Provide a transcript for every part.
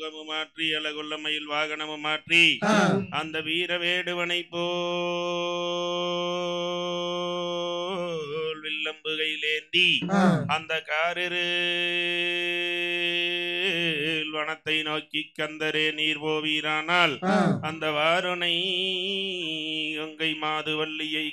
முகமும் மாற்றி அழகுள்ள மயில் வாகனமும் மாற்றி அந்த வீர வேடுவனை போல் வில்லம்புகையிலேந்தி அந்த காரிரு வனத்தை நோக்கி கந்தரே நீர் போவீரானால் அந்த வாருனை கங்கை மாதுவல்லியை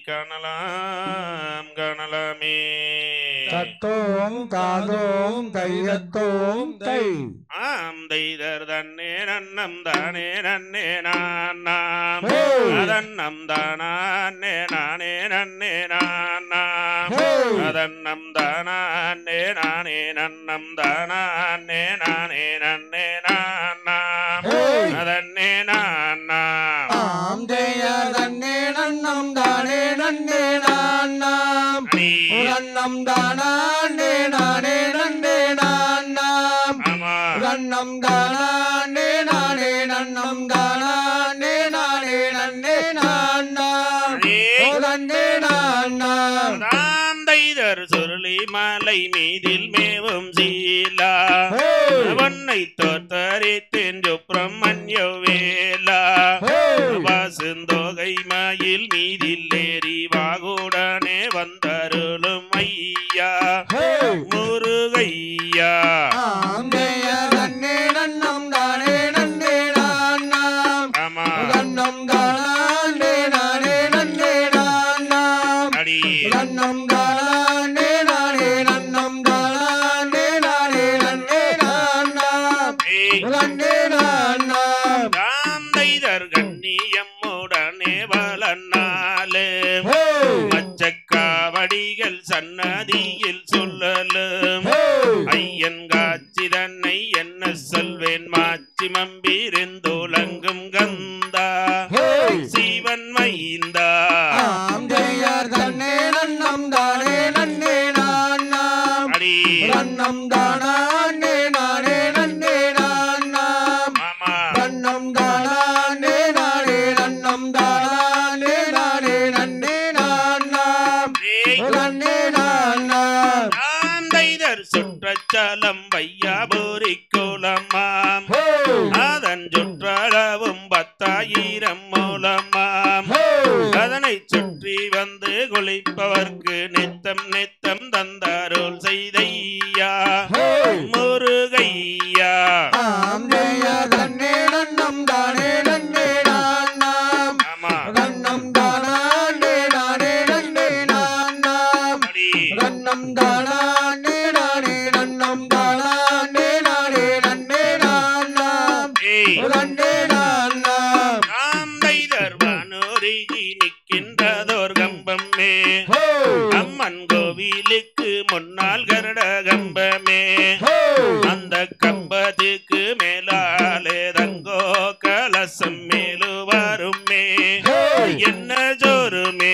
காணலாமே. தத்தோம் காதோம் கையத்தோம் தை ஆம் தெய்தர் தன்னே நன்னம் தானே நன்னே நாம் அதன்னம் தானே நானே நன்னே நாம் அதன்னம் தானே நானே நன்னம் தானே நானே நன்னே நாம் அதன்னே நாம் தெய்யர் தன்னே நன்னம் தானே நன்னே நாம் நன்னம் தானே நானே நன்னே நாம் நன்னம் தானே நானே நன்னம் தானே நானே நன்னே நாம் நன்னே நாம் தெய்தர் சுருளி மலை மீதில் மேவும் சீலா வன்னை தோத்தரித்தேன் சுப்பிரமணிய வேலா பசுந்தொகை மயில் மீதில் ஏறி வாகுடனே வந்தருளும் ஐயா முருகையா தன்னே நன்னம் தானே நன்னே நாம் நன்னம் தானே நானே நன்னே நாம் நன்னம் தானே நானே நன்னம் தானே நானே நன்னே நாம் நன்னே நாம் தெய்தர் கண்ணியம்முடனே வளர்நாளே மச்சக்காவடிகள் சன்னதியில் சொல்லலும் ஐயன் காட்சி தன்னை என்ன சொல்வேன் மாச்சி மம்பிருந்தோலங்கும் கந்தா சிவன் மைந்தா தெய்யர் தன்னே நன்னம் தானே நன்னே நாம் நன்னம் தானே நானே நன்னே நாம் நன்னம் தானே நானே நன்னம் தானே நானே நன்னே நாம் நன்னே நாம் தெய்தர் சுற்றச்சலம் வையாபுரி கோலமாம் அதன் சுற்றளவும் 10,000 மூலமாம் அதனை சுற்றி வந்து குளிப்பவர்க்கு நித்தம் நித்தம் தந்தாரோல் செய்தையா முருகையா தன்னே நன்னம் தானே நன்னே நாம் நன்னம் தானே நானே நன்னே நாம் நன்னம் தானே நானே நன்னம் தானே நானே நன்னே நாம் நன்னே நாம் தெய்தர் வானோரிகி நிற்கின்றதோர் கம்பமே அம்மன் கோவிலுக்கு முன்னால் கருட கம்பமே அந்த கம்பத்துக்கு மேலாலே தங்கோ கலசம் மேலு வருமே என்ன ஜோருமே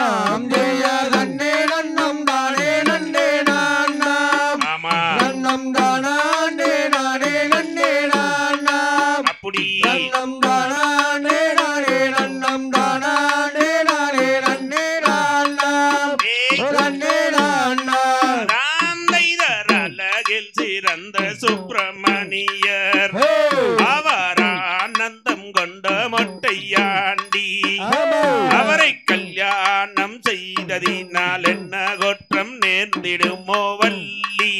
தன்னே நன்னம் தானே நன்னே நாம் நன்னம் தானே நானே நன்னே நாம் அப்படி நன்னம் தானே நானே நன்னம் தானே நானே நன்னே நாம் நன்னே நாம் தெய்தர் அழகில் சிறந்த சுப்பிரமணியர் அவர் ஆனந்தம் கொண்ட மொட்டையாண்டி அவரை கல்யாணம் செய்ததினால் என்ன குற்றம் நேர்ந்திடுமோ வள்ளி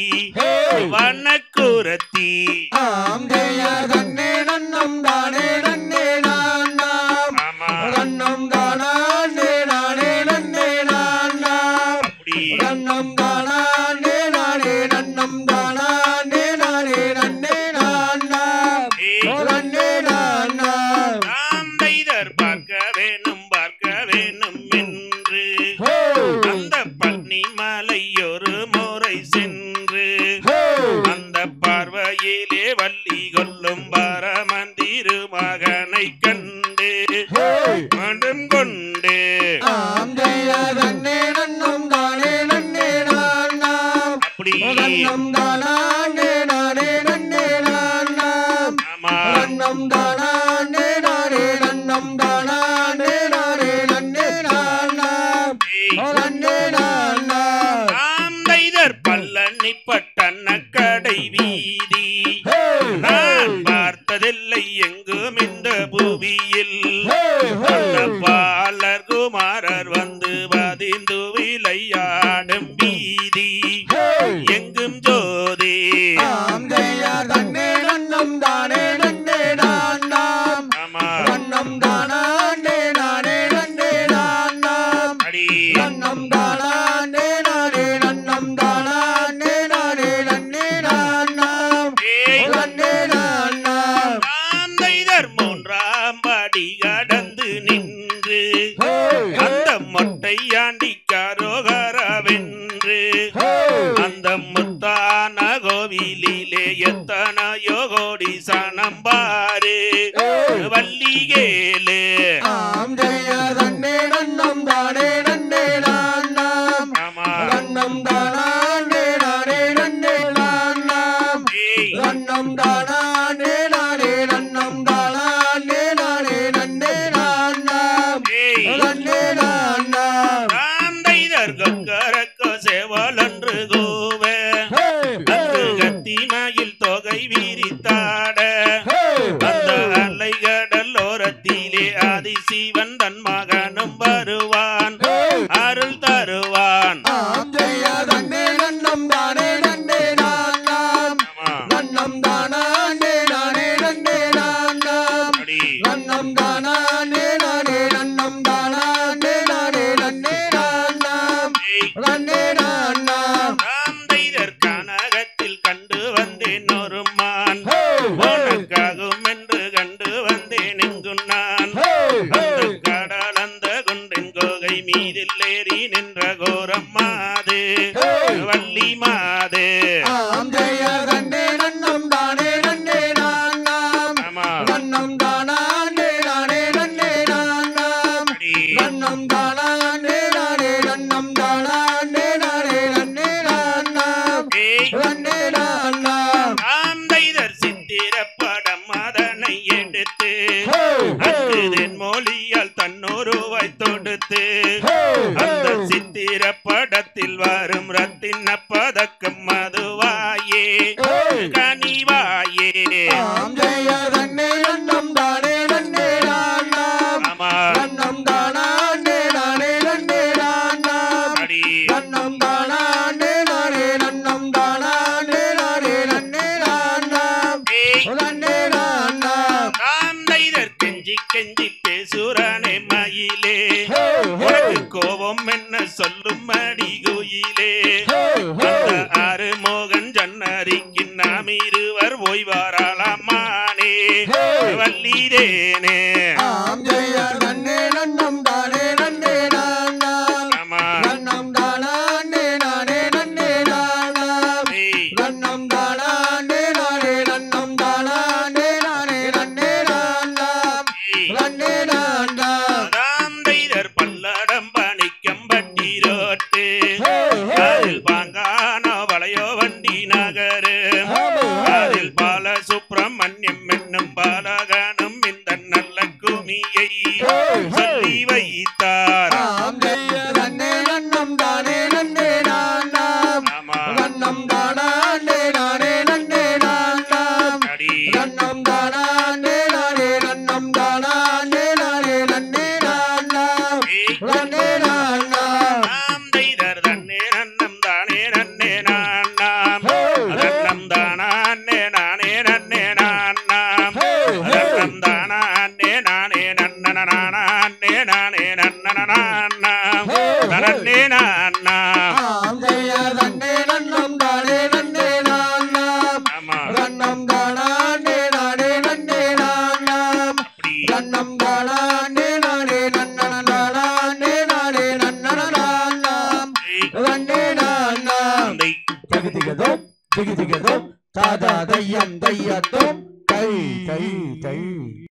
வனக்குரத்தி தன்னே நன்னம் தானே நன்னே நாம் நன்னம் தானே நானே நன்னே நாம் நன்னம் தானே நானே நன்னம் தானே நானே நன்னே நாம் நன்னே நாம் தெய்தர் பார்க்க வேணும் என்று அந்த பன்னிமலை ஒரு முறை சென்று அந்த பார்வையிலே வள்ளி கொள்ளும் பரமந்திரு மகனை கண்டு மனம் கொண்டு தன்னே நன்னம் தானே நன்னே நாம் அப்படி நன்னம் தானே நானே நன்னே நாம் நன்னம் தானே நானே நன்னம் தானே நானே நன்னே நாம் நன்னே நாம் தெய்தர் பழனி பட்டண கடை வீதி நான் பார்த்த ஆடும் வீதி எங்கும் ஜோதி தன்னே நன்னம் தானே நன்னே நான்னாம் நன்னம் தானே நானே நன்னே நான்னாம் நன்னம் தானே நானே நன்னம் தானே நானே நன்னே நான்னாம் நன்னே நான்னாம் ஆந்தைதர் மூன்றாம் படி கடந்து நின்று அந்த மொட்டையாண்டி கரோகரவென்று அந்த முத்தான கோவிலிலே எத்தனையோ கோடி சனம்பாரு வள்ளிகேலே தன்னே நன்னம் தானே நன்னே நான்னாம் நன்னம் தானே நானே நன்னே நான்னாம் நன்னம் தானே நானே நன்னம் தானே நானே நன்னே நான்னாம் நன்னே நான்னாம் கொக்கரக்கோ சேவலன்று கோவ அங்கு கத்திமையில் தொகை விரித்தாட அந்த அலைகடல் ஓரத்திலே ஆதிசிவன் தன் மகனும் வருவான் அருள் தருவான் தன்னே நன்னம் தானே நன்னே நான்னாம் நன்னம் தானே நானே நன்னே நான்னாம் நன்னம் தானே நானே நன்னம் தானே நானே நன்னே நான்னாம் நன்னே நான்னாம் ஆந்தைதர் கனகத்தில் கண்டு வந்தேன் ஒரு மான் உனக்காகும் என்று கண்டு வந்தேன் எங்கும் நான் அந்த கடல் அந்த குன்றின் கோகை மீதில் ஏறி நின்ற கோரம் மாது வள்ளி மாது தன்னே நன்னம் தானே நன்னே நான்னாம் நன்னம் தானே நானே நன்னே நான்னாம் நன்னம் தானே நானே நன்னம் தானே நானே நன்னே நான்னாம் நன்னே நான்னாம் ஆந்தைதர் சித்திரப்படம் அதனை எடுத்து அங்குதென் மொழியால் தன்னொருவாய் தொடுத்து அந்த சித்திரப்படத்தில் வரும் ரத்தின பதக்கம் மதுவாயே கனிவாயே தன்னே நன்னம் தானே நன்னே நான்னாம் நன்னம் தானே நானே நன்னே நான்னாம் நன்னம் தானே நானே நன்னம் தானே நானே நன்னே நான்னாம் நன்னே நான்னாம் ஆந்தைதர் கெஞ்சி கெஞ்சி பேசுறானே மயிலே உனக்கு கோபம் என்ன சொல்லும் மடி குயிலே அந்த ஆறுமோகன் ஜன்னரிக்கு நாம் இருவர் ஓய்வாராளமானே வள்ளிதேனே தன்னே நன்னம் தானே நன்னே நான்னாம் நன்னம் தானே நானே நன்னே நான்னாம் நன்னம் தானே நானே நன்னம் தானே நானே நன்னே நான்னாம் நன்னே நான்னாம் ஆந்தைதர் பல்லடம் பணிக்கம்பட்டி ரோட்டு அதில் பாங்கான வளையோ வண்டி நகரு அதில் பால சுப்பிரமணியம் என்னும் பாலகனும் இந்த நல்ல குமியை சொல்லி வைத்தார் தன்னே நன்னம் தானே நன்னே நான்னாம் நன்னம் தானே நானே நன்னே நான்னாம் நன்னம் தானே நானே நன்னம் தானே நானே நன்னே நான்னாம் நன்னே நான்னாம் ஆந்தைதர் தன்னே நன்னம் தானே நன்னே நான்னாம் நன்னம் தானே நானே நன்னே நான்னாம் நன்னம் தானே நானே நன்னே நானே நன்னனான்னாம் நன்னே நான்னாம் தன்னே நன்னம் தானே நன்னே நான்னாம் நன்னம் தானே நானே நன்னே நான்னாம் நன்னம் தானே நானே நன்னனானே நானே நன்னனானாம் நன்னே நான்னாம் திகதிகதோ தாதா தையம் தையத்தோம் தை தை தை